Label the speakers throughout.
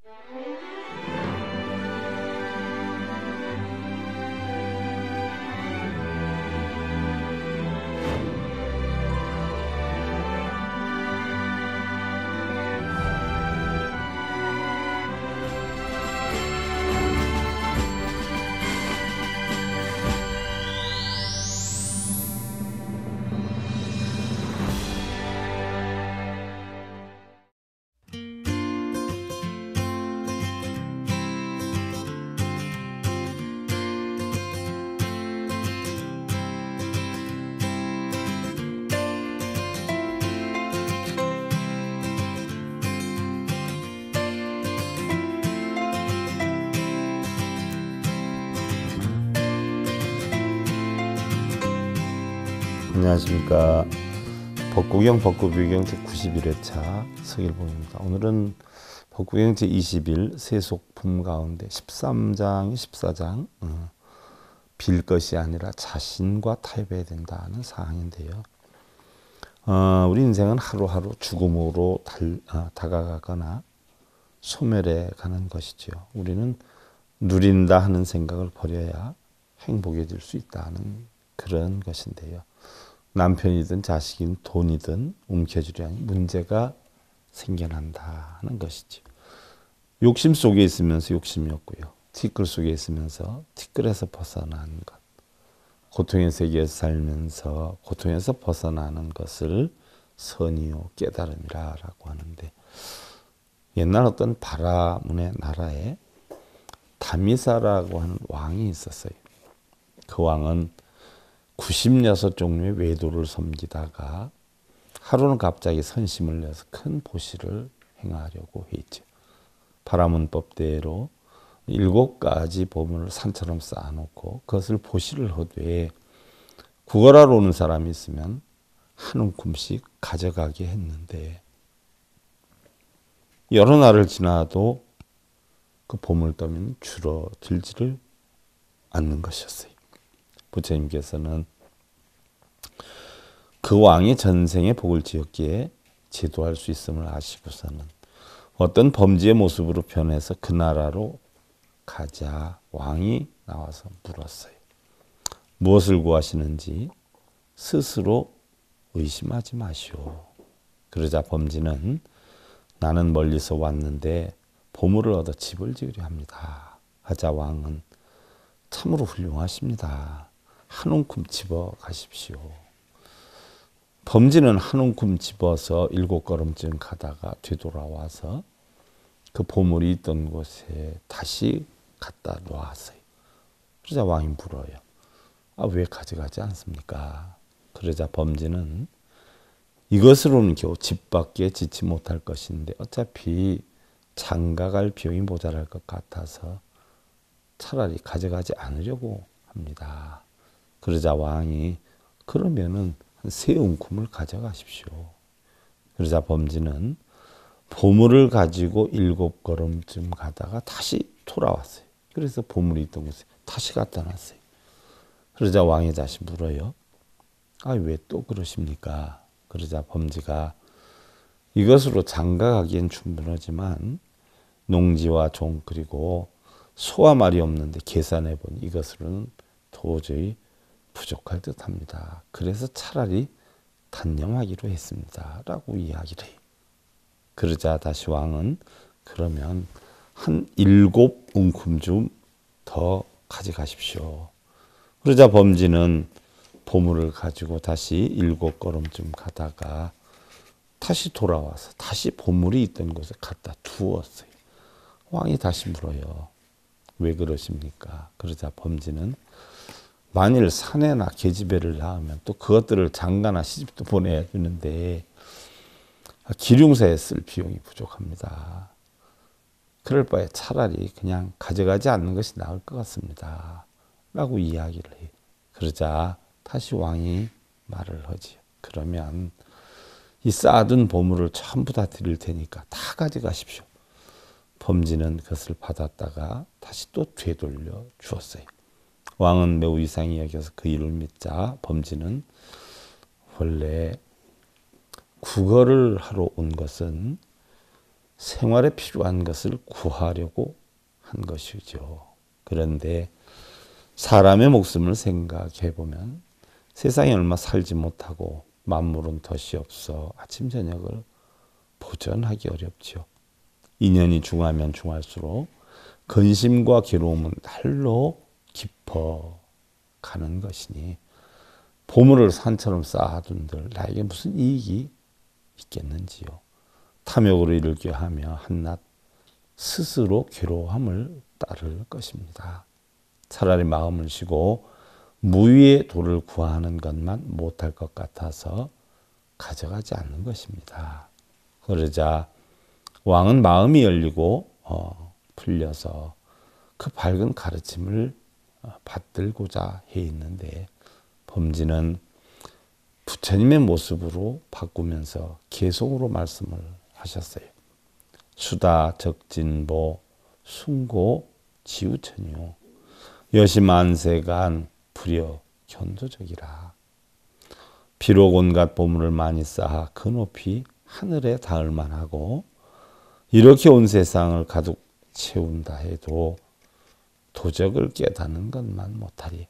Speaker 1: 안녕하십니까. 법구경 법구비경 제91회차 서길봉입니다. 오늘은 법구경 제21 세속품 가운데 13장이 14장 빌 것이 아니라 자신과 타협해야 된다는 사항인데요. 우리 인생은 하루하루 죽음으로 다가가거나 소멸해 가는 것이죠. 우리는 누린다 하는 생각을 버려야 행복해질 수 있다는 그런 것인데요. 남편이든 자식이든 돈이든 움켜쥐려니 문제가 생겨난다는 것이죠. 욕심 속에 있으면서 욕심이 없고요. 티끌 속에 있으면서 티끌에서 벗어나는 것. 고통의 세계에서 살면서 고통에서 벗어나는 것을 선이요 깨달음이라고 하는데, 옛날 어떤 바라문의 나라에 다미사라고 하는 왕이 있었어요. 그 왕은 96종류의 외도를 섬기다가 하루는 갑자기 선심을 내서 큰 보시를 행하려고 했죠. 바라문법대로 7가지 보물을 산처럼 쌓아놓고 그것을 보시를 하되 구걸하러 오는 사람이 있으면 한 움큼씩 가져가게 했는데, 여러 날을 지나도 그 보물더미는 줄어들지를 않는 것이었어요. 부처님께서는 그 왕이 전생에 복을 지었기에 제도할 수 있음을 아시고서는 어떤 범죄의 모습으로 변해서 그 나라로 가자 왕이 나와서 물었어요. 무엇을 구하시는지 스스로 의심하지 마시오. 그러자 범지는 나는 멀리서 왔는데 보물을 얻어 집을 지으려 합니다. 하자 왕은 참으로 훌륭하십니다. 한 움큼 집어 가십시오. 범지는 한 움큼 집어서 7걸음쯤 가다가 되돌아와서 그 보물이 있던 곳에 다시 갖다 놓았어요. 그러자 왕이 물어요. 왜 가져가지 않습니까? 그러자 범지는 이것으로는 겨우 집밖에 짓지 못할 것인데 어차피 장가갈 비용이 모자랄 것 같아서 차라리 가져가지 않으려고 합니다. 그러자 왕이 그러면은 한 3움큼을 가져가십시오. 그러자 범지는 보물을 가지고 7걸음쯤 가다가 다시 돌아왔어요. 그래서 보물이 있던 곳에 다시 갖다 놨어요. 그러자 왕이 다시 물어요. 왜 또 그러십니까? 그러자 범지가 이것으로 장가가기엔 충분하지만 농지와 종 그리고 소와 말이 없는데 계산해 보니 이것으로는 도저히 부족할 듯합니다. 그래서 차라리 단념하기로 했습니다. 라고 이야기를 해요. 그러자 다시 왕은 그러면 한 7움큼 좀 더 가져가십시오. 그러자 범지는 보물을 가지고 다시 7걸음쯤 가다가 다시 돌아와서 다시 보물이 있던 곳에 갖다 두었어요. 왕이 다시 물어요. 왜 그러십니까? 그러자 범지는 만일 사내나 계집애를 낳으면 또 그것들을 장가나 시집도 보내야 되는데 기륭사에 쓸 비용이 부족합니다. 그럴 바에 차라리 그냥 가져가지 않는 것이 나을 것 같습니다. 라고 이야기를 해요. 그러자 다시 왕이 말을 하지요. 그러면 이 쌓아둔 보물을 전부 다 드릴 테니까 다 가져가십시오. 범지는 그것을 받았다가 다시 또 되돌려 주었어요. 왕은 매우 이상히 여겨서 그 일을 믿자 범지는 원래 구걸을 하러 온 것은 생활에 필요한 것을 구하려고 한 것이죠. 그런데 사람의 목숨을 생각해 보면 세상에 얼마 살지 못하고 만물은 덫이 없어 아침 저녁을 보전하기 어렵죠. 인연이 중하면 중할수록 근심과 괴로움은 날로 깊어 가는 것이니 보물을 산처럼 쌓아둔들 나에게 무슨 이익이 있겠는지요. 탐욕으로 이르게 하며 한낱 스스로 괴로움을 따를 것입니다. 차라리 마음을 쉬고 무위의 도를 구하는 것만 못할 것 같아서 가져가지 않는 것입니다. 그러자 왕은 마음이 열리고 풀려서 그 밝은 가르침을 받들고자 해 있는데 범진은 부처님의 모습으로 바꾸면서 계속으로 말씀을 하셨어요. 수다 적진보 숭고 지우천유 여시만세간 불여 견도적이라. 비록 온갖 보물을 많이 쌓아 그 높이 하늘에 닿을 만하고 이렇게 온 세상을 가득 채운다 해도 도적을 깨닫는 것만 못하리.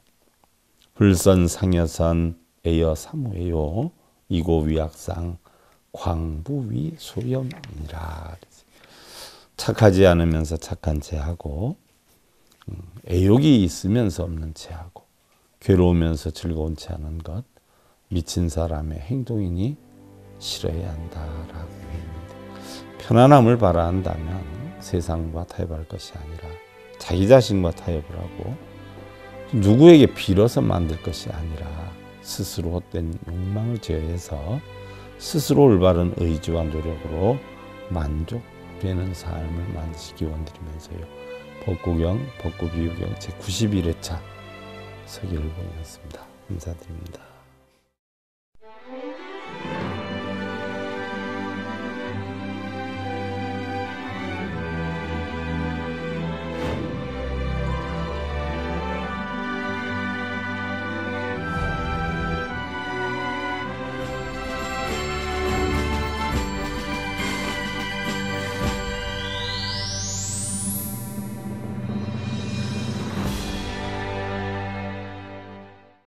Speaker 1: 불선 상여선 애여 사무에요 이고 위악상 광부위 소염이라. 착하지 않으면서 착한 체하고 애욕이 있으면서 없는 체하고 괴로우면서 즐거운 체하는 것 미친 사람의 행동이니 싫어야 한다라고 했는데 편안함을 바라한다면 세상과 타협할 것이 아니라 자기 자신과 타협을 하고 누구에게 빌어서 만들 것이 아니라 스스로 헛된 욕망을 제어해서 스스로 올바른 의지와 노력으로 만족되는 삶을 만드시기 원드리면서요. 법구경, 법구비유경 제91회차 서기를 보냈습니다. 감사드립니다.